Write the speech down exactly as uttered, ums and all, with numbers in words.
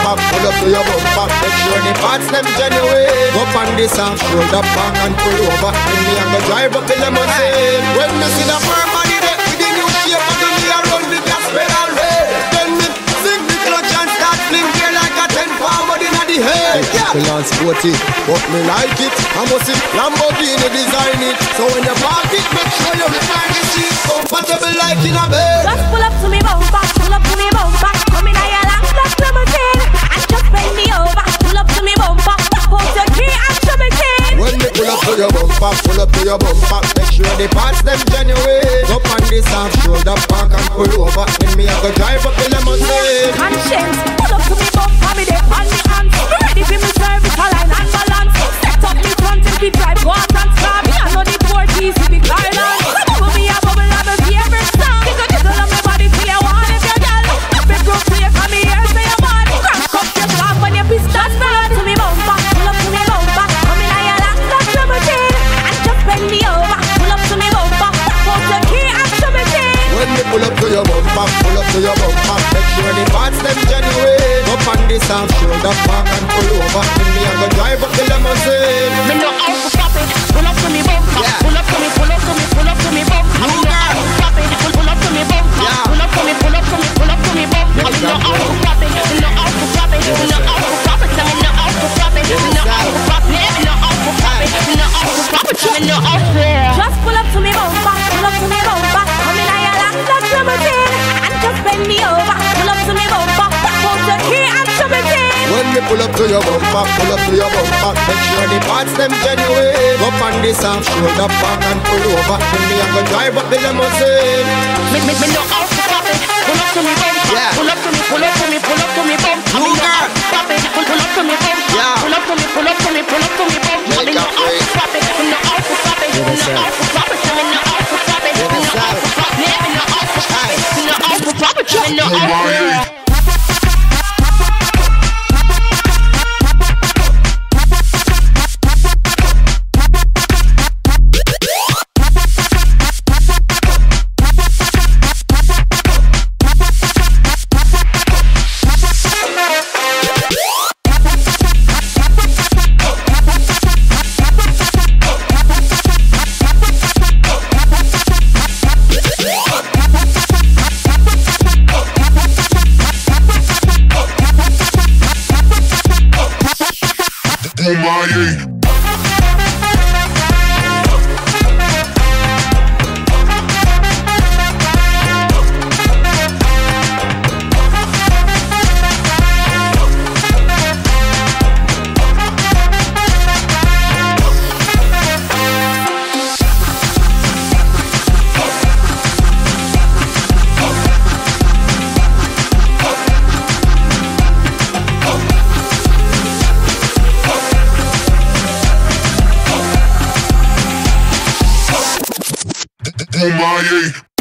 bumper, pull up to your bumper. Make sure the parts them genuine. Up on this half shoulder back and pull over. Then me and go drive up the limousine. When me see the firm body there with the new shape and the me around the gas pedal red. Then me sing the clutch and start fling gear like a ten forward in the head. Yeah, the sporty, but me like it. I must see Lamborghini design it. So when you park it, make sure you recline the seat comfortable like in a bed. Just pull up to me bumper, pull up to me bumper. Come in a your lap, that's limousine. And just bend me over, pull up to me bumper. Put your key and show me key. When me pull up to your bumper, pull up to your bumper. Make sure the parts them genuine. Up on this half shoulder park and pull over. Then me I go drive up the limousine. Conscience, pull up to me bumper, me dey on me hands. Me ready for me service, align and balance. Set up me front till we drive walk and star. Me I know the four keys to the car land. Bubble me a bubble of my favorite song. Jiggle jiggle on my body till you want it, you girl. If it broke clear from me ears, say you want. Crack up your block when you piss. Just pull up to me bumper, pull up to me bumper. Come in a your lap, that's limousine. And just bend me over, pull up to me bumper. Put your key and show me key. When me pull up to your bumper, pull up to your bumper. Make sure the parts them genuine. Up on this half shoulder park and pull over. Then me I go drive up the limousine. Me know how to stop it. Pull up to me bumper. Yeah. Pull up to me, pull up to me, pull up to me bumper. Me know how to stop it. Pull, pull up to me bumper. Yeah. Pull up to me, pull up to me, pull up to me bumper. Me know how to stop it. Me know how to stop it. Me know how to stop it. Me know how to stop it. Me know how to stop it. Me know how to stop it. Me know how to stop it. Me know how to. Just pull up to me bumper. Pull up to me bumper. Come in a your lap, that's limousine. And just bend me over. Pull up to me bumper. Put your key and show me key. When me pull up to your bumper, pull up to your bumper. Make sure the parts them genuine. Up on this half shoulder park and pull over. Then me I go drive up the limousine. Me, me, me know how to stop it. Pull up to me bumper. Yeah. Pull up to me, pull up to me, pull up to me bumper. You Me know how girl. to stop it. Pull, pull up to me bumper. Yeah. Pull up to me, pull up to me, pull up to me bumper. Me know how to stop it. Me know how to stop it. Me know how to stop it. Me know how to stop it. Me know how to stop it. Me know how to stop it. Me know how to stop it. Me know how to. Kumaye.